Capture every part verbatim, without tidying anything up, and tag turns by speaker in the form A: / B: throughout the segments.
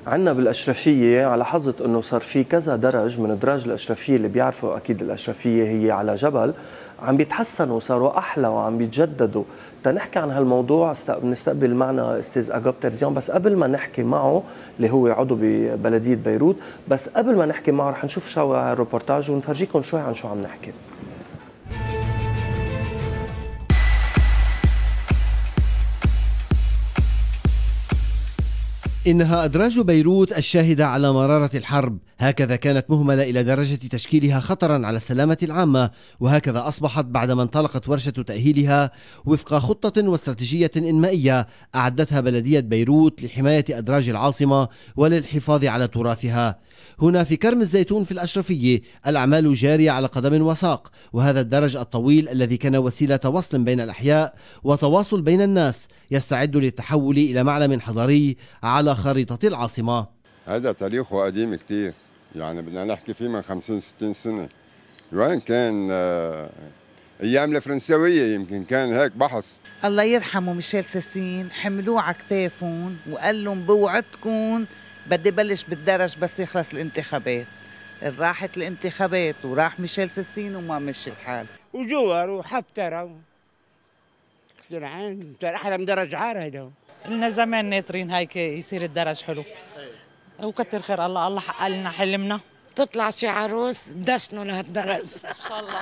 A: عندنا بالاشرفيه لاحظت انه صار في كذا درج من دراج الاشرفيه اللي بيعرفوا اكيد الاشرفيه هي على جبل، عم بيتحسنوا وصاروا احلى وعم بيتجددوا. تنحكي عن هالموضوع بنستقبل معنا استاذ اغاب ترزيان، بس قبل ما نحكي معه اللي هو عضو ببلديه بيروت، بس قبل ما نحكي معه رح نشوف شو الروبورتاج ونفرجيكم شوي عن شو عم نحكي.
B: إنها أدراج بيروت الشاهدة على مرارة الحرب، هكذا كانت مهملة إلى درجة تشكيلها خطرا على السلامة العامة، وهكذا أصبحت بعدما انطلقت ورشة تأهيلها وفق خطة واستراتيجية إنمائية أعدتها بلدية بيروت لحماية أدراج العاصمة وللحفاظ على تراثها. هنا في كرم الزيتون في الأشرفية الأعمال جارية على قدم وساق، وهذا الدرج الطويل الذي كان وسيلة وصل بين الأحياء وتواصل بين الناس يستعد للتحول إلى معلم حضاري على خريطة العاصمة.
C: هذا تاريخه قديم كتير، يعني بدنا نحكي فيه من خمسين ستين سنة. وين كان آه أيام الفرنساوية يمكن كان هيك بحث.
D: الله يرحمه ميشيل سيسين، حملوه على كتافهم وقال لهم بوعدكم بدي بلش بالدرج بس يخلص الانتخابات. راحت الانتخابات وراح ميشيل سيسين وما مشي الحال.
E: وجوار وحفتر جرعان احلى من درج عار. هيدا
F: لنا زمان ناطرين هيك يصير الدرج حلو، وكتر خير الله الله حقق لنا حلمنا.
G: تطلع شي عروس دشنوا لهالدرج ان
F: شاء الله.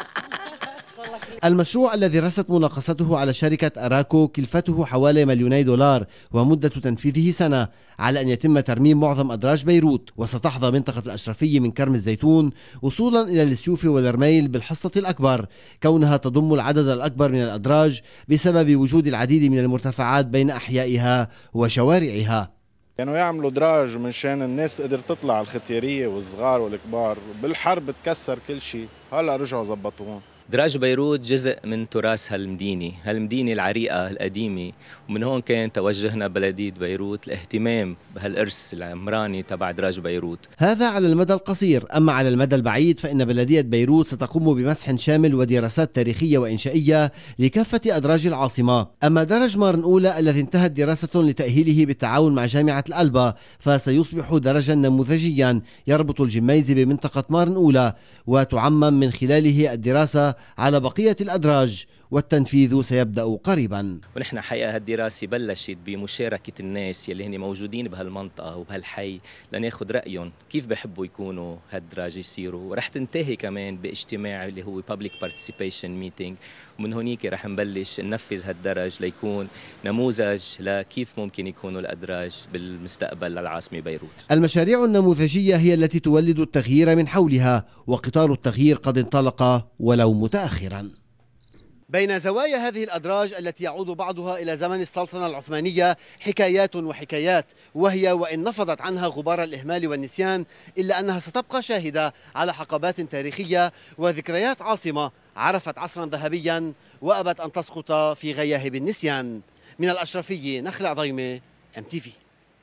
B: المشروع الذي رست مناقصته على شركة أراكو كلفته حوالي مليوني دولار ومدة تنفيذه سنة، على أن يتم ترميم معظم أدراج بيروت، وستحظى منطقة الأشرفية من كرم الزيتون وصولا إلى السيوف والرميل بالحصة الأكبر، كونها تضم العدد الأكبر من الأدراج بسبب وجود العديد من المرتفعات بين أحيائها وشوارعها.
H: كانوا يعني يعملوا دراج مشان الناس تقدر تطلع الختيارية والصغار والكبار، بالحرب تكسر كل شيء، هلا رجعوا زبطوهم.
I: دراج بيروت جزء من تراث هالمدينة هالمدينة العريقة القديمة، ومن هون كان توجهنا بلدية بيروت الاهتمام بهالإرث العمراني تبع دراج بيروت.
B: هذا على المدى القصير، أما على المدى البعيد فإن بلدية بيروت ستقوم بمسح شامل ودراسات تاريخية وإنشائية لكافة أدراج العاصمة. أما درج مارن أولى الذي انتهت دراسة لتأهيله بالتعاون مع جامعة الألبا فسيصبح درجا نموذجيا يربط الجميزة بمنطقة مارن أولى، وتعمم من خلاله الدراسة على بقية الأدراج، والتنفيذ سيبدأ قريبا.
I: ونحن حقيقة هالدراسة بلشت بمشاركة الناس يلي هن موجودين بهالمنطقة وبهالحي لناخذ رأيهم كيف بحبوا يكونوا هالدراج يصيروا، ورح تنتهي كمان باجتماع اللي هو Public Participation Meeting، ومن هونيك رح نبلش ننفذ هالدرج ليكون نموذج لكيف ممكن يكونوا الأدراج بالمستقبل للعاصمة بيروت.
B: المشاريع النموذجية هي التي تولد التغيير من حولها، وقطار التغيير قد انطلق ولو متأخرا. بين زوايا هذه الأدراج التي يعود بعضها إلى زمن السلطنة العثمانية حكايات وحكايات، وهي وإن نفضت عنها غبار الإهمال والنسيان إلا أنها ستبقى شاهدة على حقبات تاريخية وذكريات عاصمة عرفت عصرا ذهبيا وأبت أن تسقط في غياهب النسيان. من الأشرفية نخلع ضيمة، إم تي في.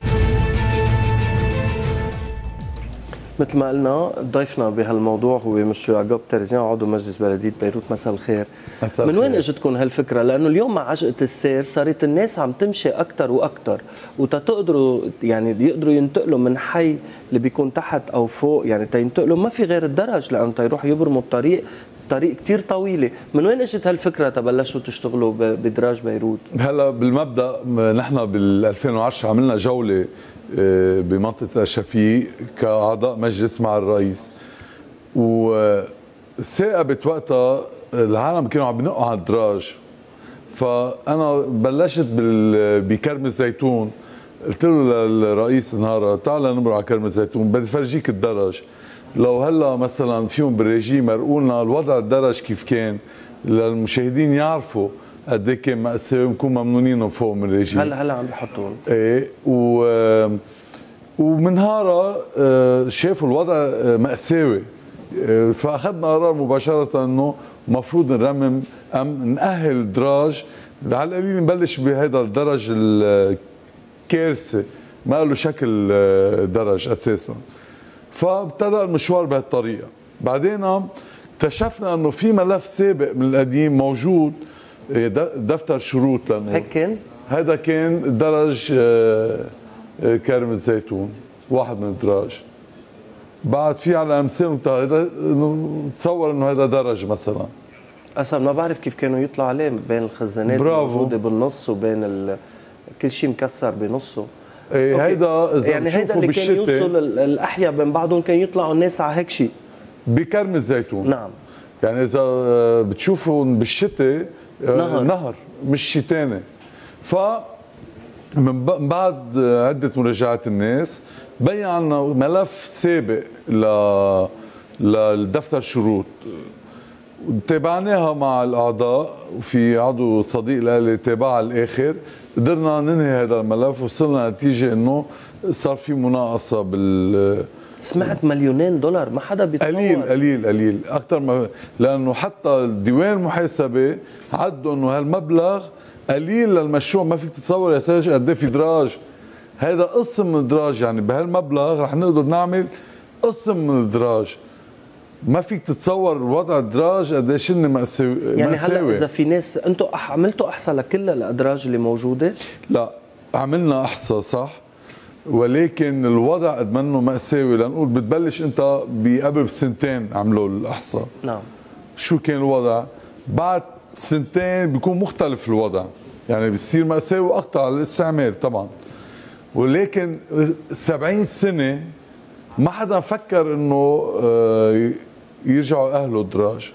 A: مثل ما قلنا ضيفنا بهالموضوع هو مسيو اغاب ترزيان عضو مجلس بلديه بيروت. مساء الخير. مساء من وين اجتكم هالفكره؟ لانه اليوم مع عجقه السير صارت الناس عم تمشي اكثر واكثر، وتقدروا يعني يقدروا ينتقلوا من حي اللي بيكون تحت او فوق، يعني تينتقلوا ما في غير الدرج لانه تيروحوا يبرموا الطريق طريق كثير طويله. من وين اجت هالفكره تبلشوا تشتغلوا بدراج بيروت؟
J: هلا بالمبدا نحن بال ألفين وعشرة عملنا جوله بمنطقه الاشرفيه كاعضاء مجلس مع الرئيس، وثاقبت وقتها العالم كانوا عم بنقوا على الدراج، فانا بلشت بكرم الزيتون، قلت له للرئيس نهارها تعال نمر على كرم الزيتون بدي فرجيك الدرج، لو هلا مثلا فيهم بالريجيم مرقولنا الوضع الدرج كيف كان للمشاهدين يعرفوا قد ايه كان مأساوي ونكون ممنونين فوق من الريجيم.
A: هلا هلا عم بيحطون
J: ايه و ومن نهارها شافوا الوضع مأساوي، فاخذنا قرار مباشره انه المفروض نرمم ام نأهل دراج على القليل نبلش بهذا الدرج الكارثه ما له شكل درج اساسا. فابتدأ المشوار بهالطريقه، بعدين اكتشفنا انه في ملف سابق من القديم موجود دفتر شروط، لانه
A: هيك كان
J: هذا كان درج كرم الزيتون. واحد من الدراج. بعد في على امثال هذا تصور انه هذا درج مثلا.
A: اصلا ما بعرف كيف كانوا يطلعوا عليه بين الخزانات الموجوده بالنص وبين ال... كل شيء مكسر بنصه.
J: ايه هيدا اذا
A: يعني هيدا اللي كان يوصل الاحياء بين بعضهم كان يطلعوا الناس على هيك شيء
J: بكرم الزيتون.
A: نعم.
J: يعني اذا بتشوفوا بالشتاء نهر. نهر مش شيء ثاني. ف من بعد عده مراجعات الناس بين عنا ملف سابق ل للدفتر شروط تابعناها مع الاعضاء، وفي عضو صديق لي تابعها الاخر، قدرنا ننهي هذا الملف وصلنا نتيجه انه صار في مناقصه بال
A: سمعت مليونين دولار ما حدا بيتصور.
J: قليل قليل قليل اكثر ما، لانه حتى ديوان المحاسبه عدوا انه هالمبلغ قليل للمشروع. ما فيك تتصور يا سيدي قد ايه في دراج، هذا قسم من الدراج. يعني بهالمبلغ رح نقدر نعمل قسم من الدراج. ما فيك تتصور وضع الدراج قديش انه مأساوي.
A: يعني هلا اذا في ناس انتم عملتوا احصاء لكل الادراج اللي موجوده؟
J: لا عملنا احصاء صح، ولكن الوضع قد منه مأساوي. لنقول بتبلش انت بقبل بسنتين عملوا الاحصاء.
A: نعم.
J: شو كان الوضع؟ بعد سنتين بيكون مختلف الوضع، يعني بيصير مأساوي اكثر على الاستعمال طبعا. ولكن سبعين سنه ما حدا فكر انه يرجعوا اهله الدراج.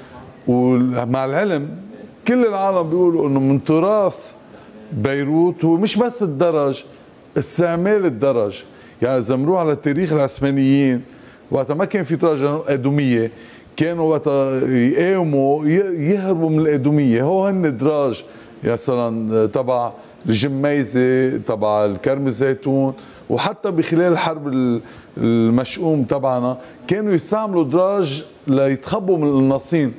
J: ومع العلم كل العالم بيقولوا انه من تراث بيروت هو مش بس الدرج، استعمال الدرج. يعني اذا بنروح على تاريخ العثمانيين وقتها ما كان في دراج ادميه، كانوا وقتها يقاوموا يهربوا من الادميه. هو هن دراج مثلا تبع الجميزه، تبع الكرم الزيتون، وحتى بخلال الحرب المشؤوم تبعنا كانوا يستعملوا دراج ليتخبوا من القناصين.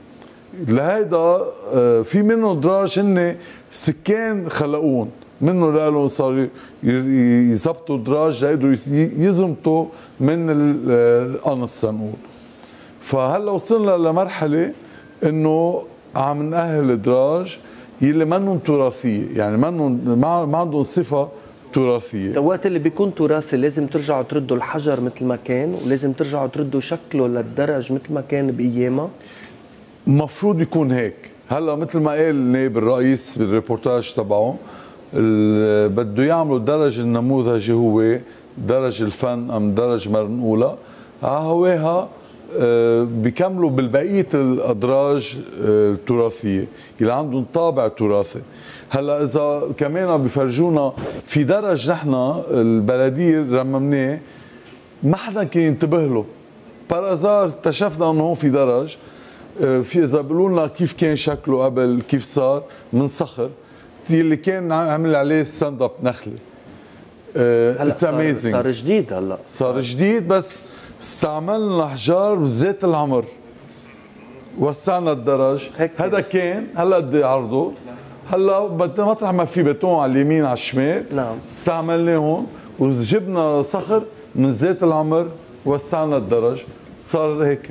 J: لهيدا في منهم دراج هن سكان خلقون منه، لقالوا صاروا يزبطوا دراج ليقدروا يزمطوا من القنص نقول. فهلا وصلنا لمرحله انه عم نأهل الدراج يلي منهم تراثيه، يعني منهم ما عندهم صفه تراثيه.
A: الوقت اللي بيكون تراثي لازم ترجعوا تردوا الحجر مثل ما كان، ولازم ترجعوا تردوا شكله للدرج مثل ما كان بايامها.
J: المفروض يكون هيك. هلا مثل ما قال نائب الرئيس بالريبورتاج تبعه بده يعملوا الدرج النموذجي هو درج الفن ام درج مرنقوله، هواها بيكملوا بالبقيه الادراج التراثيه اللي عندهم طابع تراثي. هلا اذا كمان بفرجونا في درج نحن البلديه رممناه ما حدا كان ينتبه له، بارازار اكتشفنا انه هون في درج. في اذا بيقولوا لنا كيف كان شكله قبل كيف صار، من صخر اللي كان عمل عليه ستاند اب نخله.
A: هلا صار, صار جديد. هلا
J: صار جديد بس استعملنا احجار بذات العمر، وسعنا الدرج. هذا كان هلا قد ايه عرضه؟ هلا مطرح ما في بتون على اليمين على الشمال.
A: نعم.
J: استعملناهم وجبنا صخر من ذات العمر، وسعنا الدرج صار هيك.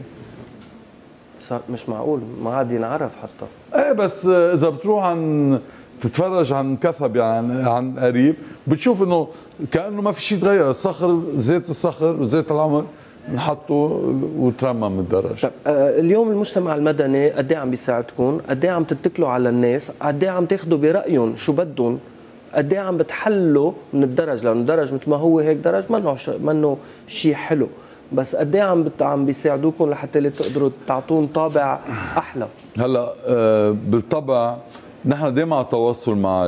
A: صار مش معقول، ما عاد ينعرف حتى.
J: ايه بس اذا بتروح عن تتفرج عن كثب يعني عن قريب بتشوف انه كانه ما في شيء تغير. الصخر ذات الصخر وذات العمر نحطه وترمم الدرج.
A: طيب آه اليوم المجتمع المدني قد ايه عم بيساعدكم؟ قد ايه عم تتكلوا على الناس؟ قد ايه عم تاخذوا برايهم شو بدهم؟ قد ايه عم بتحلوا من الدرج؟ لانه الدرج مثل ما هو هيك درج منه منه شيء حلو، بس قد ايه عم عم بيساعدوكم لحتى تقدروا تعطون طابع احلى؟
J: هلا آه بالطبع نحن دائما على تواصل مع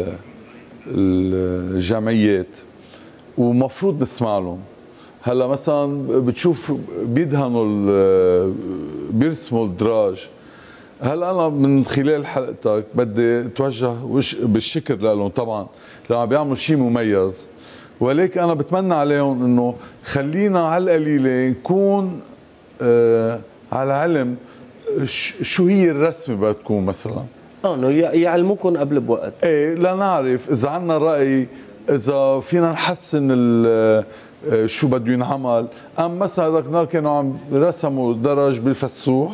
J: الجمعيات ومفروض نسمع لهم. هلا مثلا بتشوف بيدهنوا بيرسموا الدراج. هلا انا من خلال حلقتك بدي اتوجه بالشكر لهم طبعا لما بيعملوا شيء مميز، ولكن انا بتمنى عليهم انه خلينا على القليله نكون آه على علم شو هي الرسمه بدها تكون مثلا.
A: اه انه يعلموكم قبل بوقت.
J: ايه لنعرف اذا عندنا راي، اذا فينا نحسن شو بده ينعمل. ام مثلا هذاك النهار كانوا عم رسموا درج بالفسوح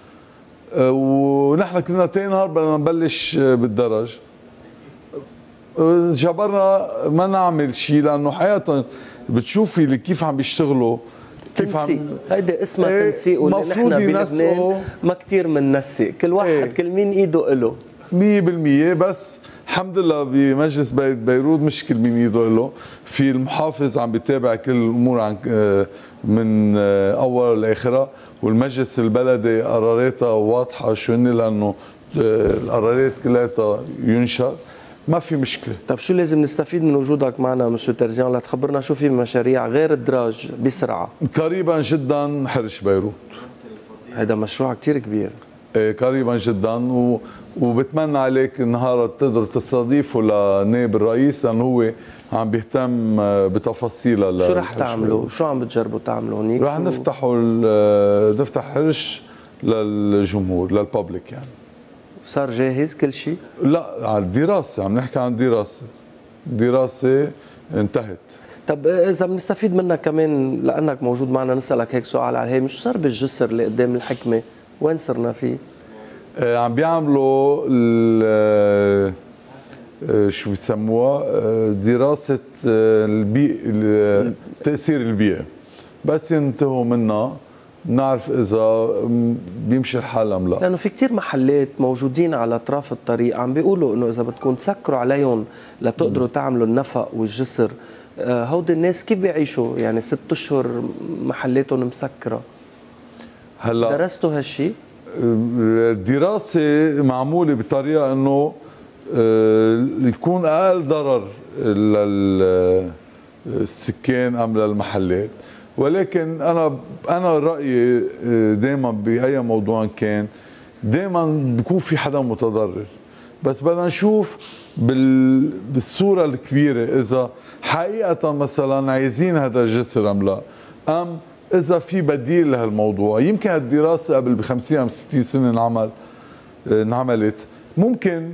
J: ونحن كنا تاني نهار بدنا نبلش بالدرج، جبرنا ما نعمل شيء لانه حقيقه بتشوفي اللي كيف عم بيشتغلوا كيف
A: تنسيق
J: عم
A: هيدا اسمها
J: ايه
A: تنسيق، واللي نحن بلبنان ما كثير بننسق، كل واحد ايه كل مين ايده له
J: مية بالمية. بس الحمد لله بمجلس بيروت مش كل مين ايده له، في المحافظ عم بيتابع كل الامور عن من اول لاخرها، والمجلس البلدي قراراتها واضحه شو هن، لانه القرارات كلها ينشر، ما في مشكله.
A: طب شو لازم نستفيد من وجودك معنا مسيو ترزيان لتخبرنا شو في مشاريع غير الدراج بسرعه؟
J: قريبا جدا حرش بيروت،
A: هذا مشروع كثير كبير.
J: ايه قريبا جدا، و... وبتمنى عليك نهار تقدر تستضيفه لنائب الرئيس، لانه هو عم بيهتم بتفاصيلها.
A: شو رح تعملوا؟ شو عم بتجربوا تعملوا هنيك؟
J: رح نفتحوا نفتح حرش للجمهور للببليك يعني.
A: صار جاهز كل شيء؟
J: لا، على الدراسه، عم نحكي عن دراسه دراسه انتهت.
A: طب اذا بنستفيد منك كمان لانك موجود معنا نسالك هيك سؤال على الهامش، شو صار بالجسر اللي قدام الحكمه؟ وين صرنا فيه؟
J: آه عم بيعملوا آه شو بيسموها آه دراسه آه البيئه، تاثير البيئه، بس ينتهوا منها بنعرف اذا بيمشي الحال ام لا.
A: لانه في كثير محلات موجودين على اطراف الطريق عم بيقولوا انه اذا بدكم تسكروا عليهم لتقدروا تعملوا النفق والجسر، هودي الناس كيف بيعيشوا؟ يعني ست اشهر محلاتهم مسكره.
J: هلا
A: درستوا هالشيء؟
J: الدراسه معموله بطريقه انه يكون اقل ضرر للسكان ام للمحلات، ولكن انا انا رايي دائما باي موضوع كان دائما بيكون في حدا متضرر، بس بدنا نشوف بالصوره الكبيره اذا حقيقه مثلا عايزين هذا الجسر ام لا، ام اذا في بديل لهالموضوع. يمكن هالدراسه قبل ب خمسين أم ستين سنه انعمل انعملت، ممكن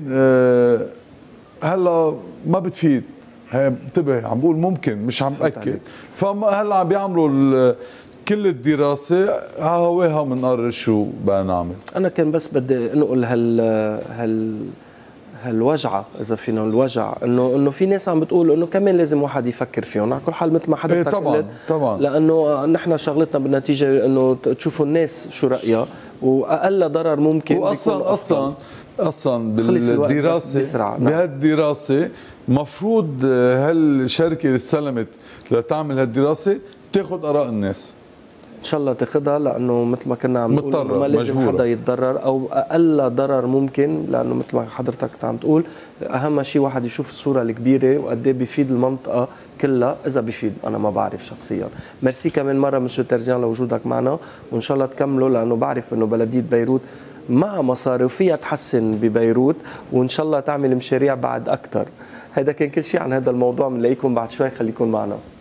J: هلا ما بتفيد. انتبه، عم بقول ممكن مش عم باكد. فهلا عم بيعملوا كل الدراسه على هواها بنقرر شو بدنا نعمل.
A: انا كان بس بدي انقل هال هال هالوجعه، اذا فينا الوجع، انه انه في ناس عم بتقول انه كمان لازم واحد يفكر فيهم على كل حال مثل ما حضرتك
J: قلت. طبعا طبعا،
A: لانه نحن شغلتنا بالنتيجه انه تشوفوا الناس شو رايها، واقل ضرر ممكن.
J: واصلا اصلا اصلا بالدراسه بهالدراسه مفروض هالشركه اللي استلمت لتعمل هالدراسه تاخذ اراء الناس.
A: ان شاء الله تاخذها، لانه مثل ما كنا عم نقول
J: مضطرة
A: ما لازم
J: مجبورة.
A: حدا يتضرر او اقل ضرر ممكن، لانه مثل ما حضرتك عم تقول اهم شيء واحد يشوف الصوره الكبيره وقد ايه بيفيد المنطقه كلها. اذا بيفيد انا ما بعرف شخصيا. ميرسي كمان مره مسيو ترزيان لوجودك معنا، وان شاء الله تكملوا، لانه بعرف انه بلديه بيروت مع مصاري وفيها تحسن ببيروت، وان شاء الله تعمل مشاريع بعد اكثر. هذا كان كل شيء عن هذا الموضوع، بنلاقيكم بعد شوي، خليكم معنا.